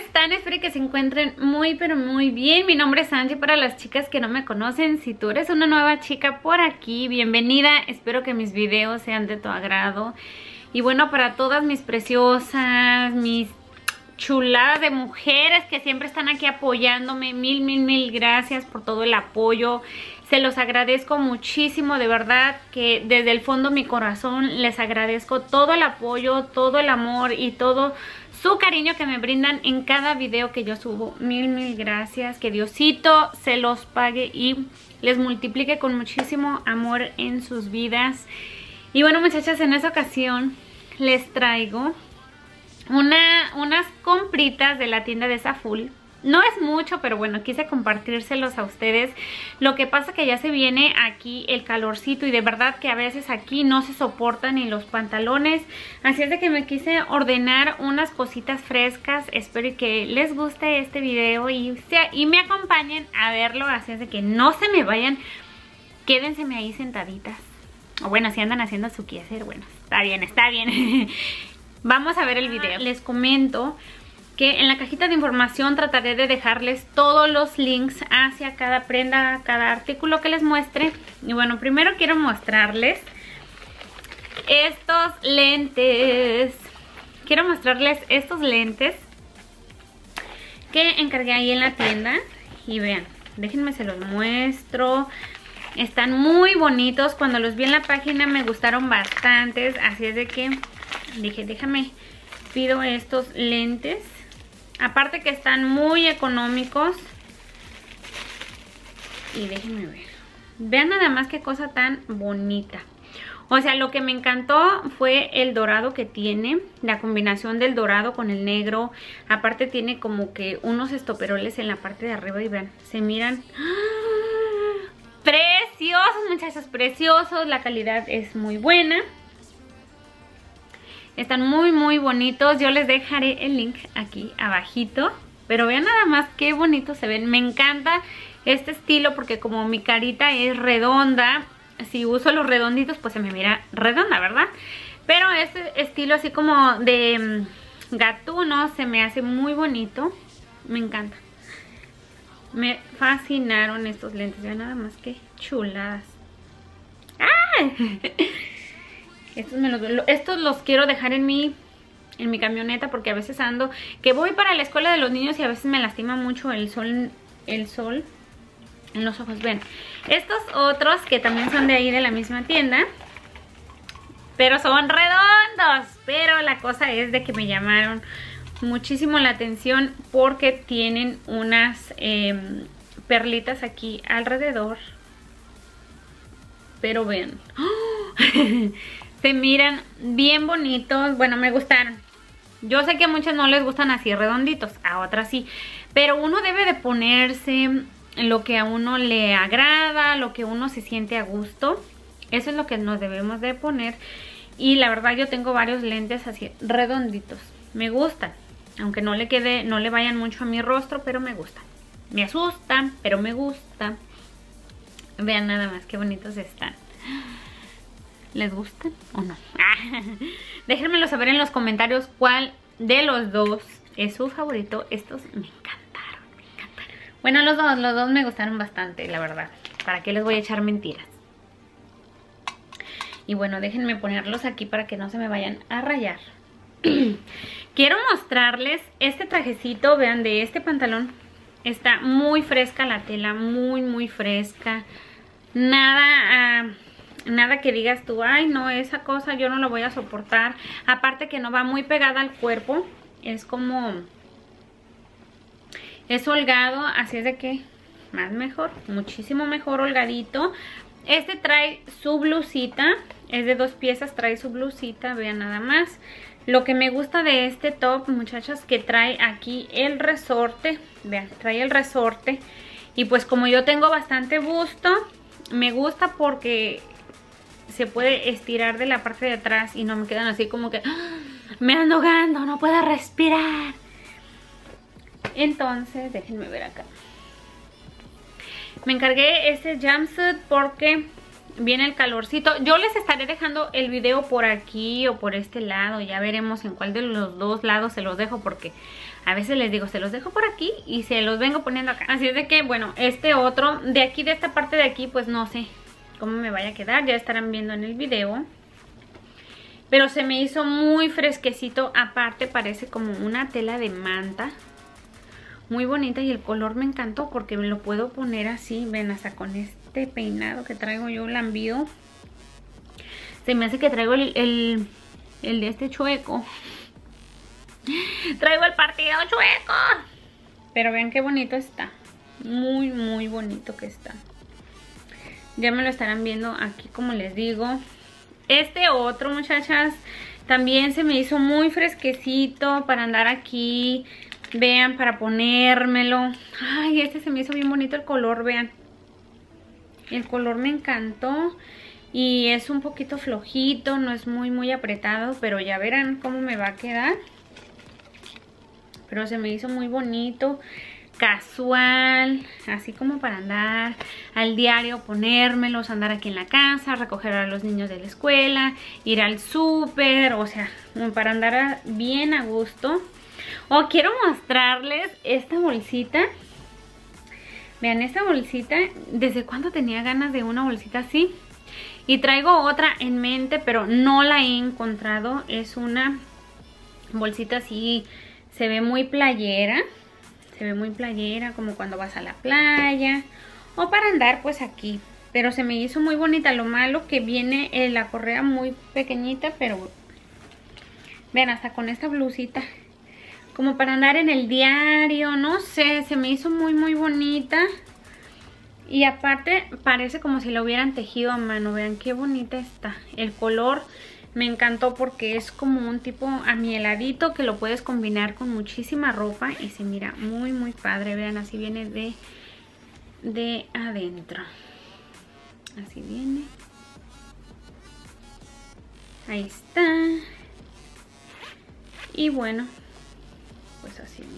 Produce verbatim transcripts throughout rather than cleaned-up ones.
están? Espero que se encuentren muy pero muy bien. Mi nombre es Angie, para las chicas que no me conocen. Si tú eres una nueva chica por aquí, bienvenida. Espero que mis videos sean de tu agrado. Y bueno, para todas mis preciosas, mis chuladas de mujeres que siempre están aquí apoyándome, mil, mil, mil gracias por todo el apoyo. Se los agradezco muchísimo, de verdad que desde el fondo de mi corazón les agradezco todo el apoyo, todo el amor y todo su cariño que me brindan en cada video que yo subo. Mil, mil gracias. Que Diosito se los pague y les multiplique con muchísimo amor en sus vidas. Y bueno, muchachas, en esta ocasión les traigo una, unas compritas de la tienda de Zaful. No es mucho, pero bueno, quise compartírselos a ustedes. Lo que pasa que ya se viene aquí el calorcito y de verdad que a veces aquí no se soportan ni los pantalones. Así es de que me quise ordenar unas cositas frescas. Espero que les guste este video y, y me acompañen a verlo. Así es de que no se me vayan, quédenseme ahí sentaditas. O bueno, si andan haciendo su quehacer, bueno, está bien, está bien. Vamos a ver el video. Les comento que en la cajita de información trataré de dejarles todos los links hacia cada prenda, cada artículo que les muestre. Y bueno, primero quiero mostrarles estos lentes. Quiero mostrarles estos lentes que encargué ahí en la tienda. Y vean, déjenme se los muestro. Están muy bonitos. Cuando los vi en la página me gustaron bastantes. Así es de que dije, déjame, pido estos lentes. Aparte que están muy económicos. Y déjenme ver. Vean nada más qué cosa tan bonita. O sea, lo que me encantó fue el dorado que tiene. La combinación del dorado con el negro. Aparte tiene como que unos estoperoles en la parte de arriba. Y vean, se miran ¡ah! Preciosos, muchachos, preciosos. La calidad es muy buena. Están muy muy bonitos. Yo les dejaré el link aquí abajito. Pero vean nada más qué bonitos se ven. Me encanta este estilo porque como mi carita es redonda, si uso los redonditos pues se me mira redonda, ¿verdad? Pero este estilo así como de gatuno se me hace muy bonito. Me encanta. Me fascinaron estos lentes. Vean nada más qué chuladas. ¡Ah! Estos, me los, estos los quiero dejar en mi, en mi camioneta porque a veces ando, que voy para la escuela de los niños y a veces me lastima mucho el sol, el sol en los ojos. Ven, estos otros que también son de ahí de la misma tienda, pero son redondos. Pero la cosa es de que me llamaron muchísimo la atención porque tienen unas eh, perlitas aquí alrededor. Pero vean, ¡oh! Se miran bien bonitos. Bueno, me gustaron. Yo sé que a muchas no les gustan así redonditos, a otras sí. Pero uno debe de ponerse lo que a uno le agrada, lo que uno se siente a gusto. Eso es lo que nos debemos de poner. Y la verdad yo tengo varios lentes así redonditos. Me gustan, aunque no le quede, no le vayan mucho a mi rostro, pero me gustan. Me asustan, pero me gustan. Vean nada más qué bonitos están. ¿Les gustan o no? Ah, déjenmelo saber en los comentarios cuál de los dos es su favorito. Estos me encantaron, me encantaron. Bueno, los dos, los dos me gustaron bastante, la verdad. ¿Para qué les voy a echar mentiras? Y bueno, déjenme ponerlos aquí para que no se me vayan a rayar. Quiero mostrarles este trajecito, vean, de este pantalón. Está muy fresca la tela, muy, muy fresca. Nada... Uh, Nada que digas tú, ay no, esa cosa yo no la voy a soportar. Aparte que no va muy pegada al cuerpo. Es como... es holgado, así es de que más mejor, muchísimo mejor holgadito. Este trae su blusita, es de dos piezas, trae su blusita, vean nada más. Lo que me gusta de este top, muchachas, que trae aquí el resorte. Vean, trae el resorte. Y pues como yo tengo bastante busto, me gusta porque se puede estirar de la parte de atrás y no me quedan así como que ¡ah! Me ando ahogando, no puedo respirar. Entonces, déjenme ver acá. Me encargué este jumpsuit porque viene el calorcito. Yo les estaré dejando el video por aquí o por este lado. Ya veremos en cuál de los dos lados se los dejo, porque a veces les digo, se los dejo por aquí y se los vengo poniendo acá. Así es de que, bueno, este otro, de aquí, de esta parte de aquí, pues no sé cómo me vaya a quedar. Ya estarán viendo en el video. Pero se me hizo muy fresquecito. Aparte parece como una tela de manta. Muy bonita y el color me encantó porque me lo puedo poner así. Ven, hasta con este peinado que traigo yo lambido. Se me hace que traigo el, el, el de este chueco. Traigo el partido chueco. Pero vean qué bonito está. Muy, muy bonito que está. Ya me lo estarán viendo aquí, como les digo. Este otro, muchachas, también se me hizo muy fresquecito para andar aquí. Vean, para ponérmelo. Ay, este se me hizo bien bonito el color, vean. El color me encantó. Y es un poquito flojito, no es muy, muy apretado. Pero ya verán cómo me va a quedar. Pero se me hizo muy bonito. Casual, así como para andar al diario, ponérmelos, andar aquí en la casa, recoger a los niños de la escuela, ir al súper, o sea, para andar a, bien a gusto. Oh, quiero mostrarles esta bolsita. Vean, esta bolsita, ¿desde cuándo tenía ganas de una bolsita así? Y traigo otra en mente, pero no la he encontrado. Es una bolsita así, se ve muy playera. Se ve muy playera, como cuando vas a la playa o para andar pues aquí. Pero se me hizo muy bonita. Lo malo que viene eh, la correa muy pequeñita, pero vean, hasta con esta blusita, como para andar en el diario, no sé, se me hizo muy muy bonita. Y aparte parece como si la hubieran tejido a mano. Vean qué bonita está. El color me encantó porque es como un tipo amieladito que lo puedes combinar con muchísima ropa y se mira muy muy padre. Vean, así viene de, de adentro. Así viene. Ahí está. Y bueno, pues así viene.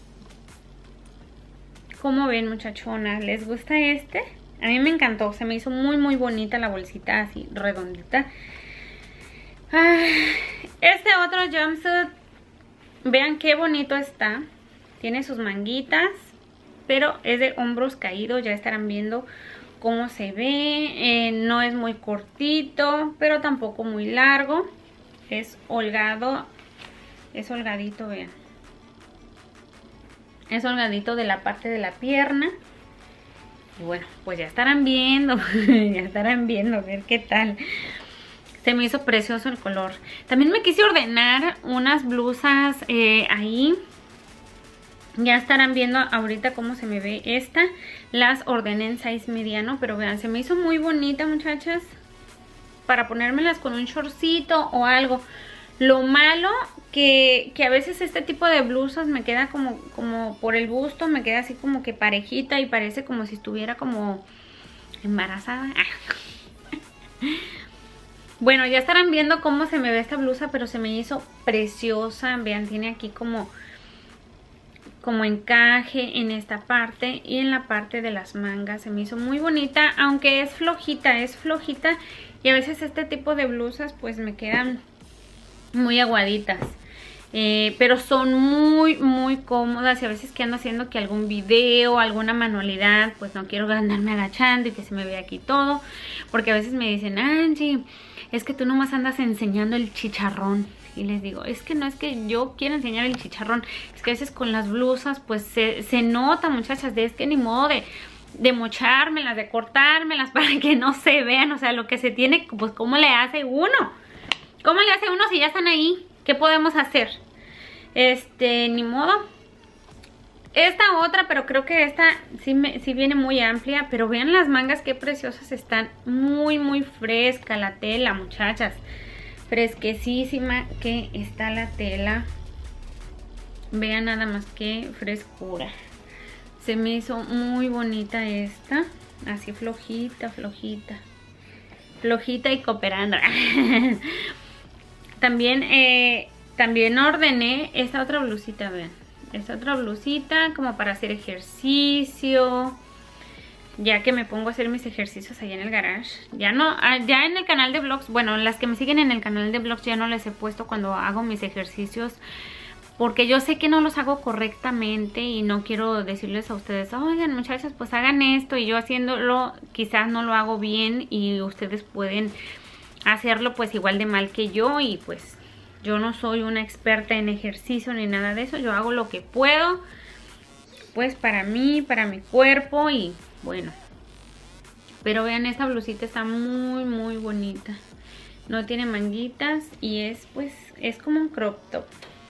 ¿Cómo ven, muchachonas? ¿Les gusta este? A mí me encantó. Se me hizo muy muy bonita la bolsita así redondita. Ah, este otro jumpsuit, vean qué bonito está. Tiene sus manguitas, pero es de hombros caídos. Ya estarán viendo cómo se ve. Eh, no es muy cortito, pero tampoco muy largo. Es holgado. Es holgadito, vean. Es holgadito de la parte de la pierna. Y bueno, pues ya estarán viendo. Ya estarán viendo, a ver qué tal. Se me hizo precioso el color. También me quise ordenar unas blusas eh, ahí. Ya estarán viendo ahorita cómo se me ve esta. Las ordené en size mediano, pero vean, se me hizo muy bonita, muchachas. Para ponérmelas con un shortcito o algo. Lo malo que, que a veces este tipo de blusas me queda como, como por el busto. Me queda así como que parejita y parece como si estuviera como embarazada. Bueno, ya estarán viendo cómo se me ve esta blusa, pero se me hizo preciosa. Vean, tiene aquí como, como encaje en esta parte y en la parte de las mangas. Se me hizo muy bonita, aunque es flojita, es flojita. Y a veces este tipo de blusas pues me quedan muy aguaditas. Eh, pero son muy muy cómodas y a veces que ando haciendo que algún video, alguna manualidad, pues no quiero andarme agachando y que se me vea aquí todo, porque a veces me dicen, Angie, es que tú nomás andas enseñando el chicharrón. Y les digo, es que no es que yo quiera enseñar el chicharrón, es que a veces con las blusas pues se, se nota, muchachas, de es que ni modo de, de mochármelas, de cortármelas para que no se vean. O sea, lo que se tiene, pues ¿cómo le hace uno? ¿Cómo le hace uno si ya están ahí? ¿Qué podemos hacer? Este, ni modo. Esta otra, pero creo que esta sí, me, sí viene muy amplia. Pero vean las mangas qué preciosas están. Muy, muy fresca la tela, muchachas. Fresquecísima que está la tela. Vean nada más qué frescura. Se me hizo muy bonita esta. Así flojita, flojita. Flojita y cooperando. También, eh, también ordené esta otra blusita, vean. Esta otra blusita como para hacer ejercicio. ya que me pongo a hacer mis ejercicios allá en el garage. Ya no, ya en el canal de vlogs, bueno, las que me siguen en el canal de vlogs ya no les he puesto cuando hago mis ejercicios, porque yo sé que no los hago correctamente y no quiero decirles a ustedes, oigan muchachos, pues hagan esto, y yo haciéndolo quizás no lo hago bien y ustedes pueden hacerlo pues igual de mal que yo, y pues yo no soy una experta en ejercicio ni nada de eso. Yo hago lo que puedo pues para mí, para mi cuerpo, y bueno. Pero vean, esta blusita está muy muy bonita. No tiene manguitas y es pues es como un crop top.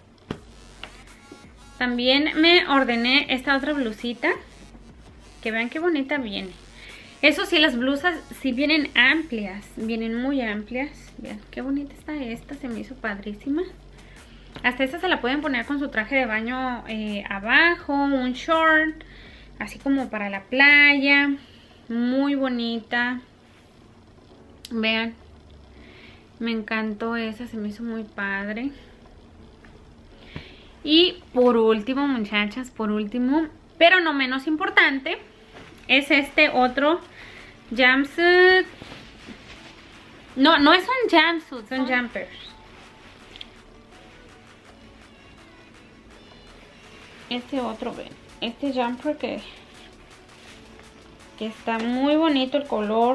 También me ordené esta otra blusita, que vean qué bonita viene. Eso sí, las blusas sí vienen amplias, vienen muy amplias. Vean qué bonita está esta, se me hizo padrísima. Hasta esta se la pueden poner con su traje de baño eh, abajo, un short, así como para la playa. Muy bonita. Vean, me encantó esa, se me hizo muy padre. Y por último, muchachas, por último, pero no menos importante, es este otro jumpsuit. No, no es un jumpsuit, son jumpers. Este otro, ven, este jumper que, que está muy bonito el color.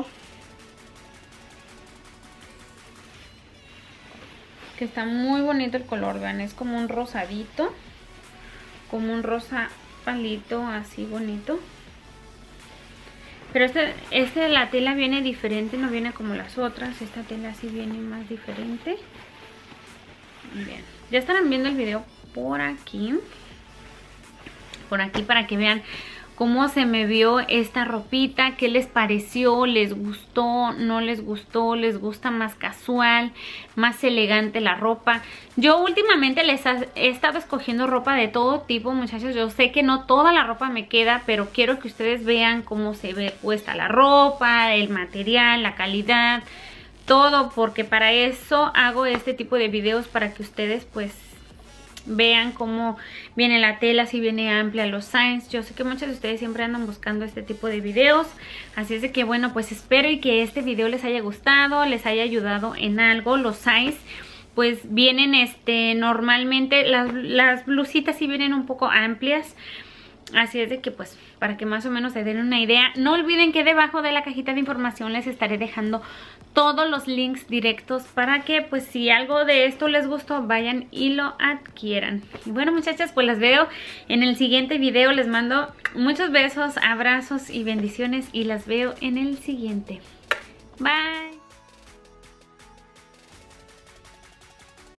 Que está muy bonito el color, vean, es como un rosadito, como un rosa palito, así bonito. Pero este, este, la tela viene diferente, no viene como las otras. Esta tela sí viene más diferente. Bien, ya estarán viendo el video por aquí. Por aquí para que vean cómo se me vio esta ropita, qué les pareció, les gustó, no les gustó, les gusta más casual, más elegante la ropa. Yo últimamente les he estado escogiendo ropa de todo tipo, muchachos. Yo sé que no toda la ropa me queda, pero quiero que ustedes vean cómo se ve puesta la ropa, el material, la calidad, todo, porque para eso hago este tipo de videos, para que ustedes pues vean cómo viene la tela, si viene amplia, los size. Yo sé que muchos de ustedes siempre andan buscando este tipo de videos, así es de que bueno, pues espero y que este video les haya gustado, les haya ayudado en algo. Los size pues vienen este normalmente, las, las blusitas sí vienen un poco amplias, así es de que pues para que más o menos se den una idea. No olviden que debajo de la cajita de información les estaré dejando todos los links directos para que pues si algo de esto les gustó, vayan y lo adquieran. Y bueno, muchachas, pues las veo en el siguiente video. Les mando muchos besos, abrazos y bendiciones, y las veo en el siguiente. Bye.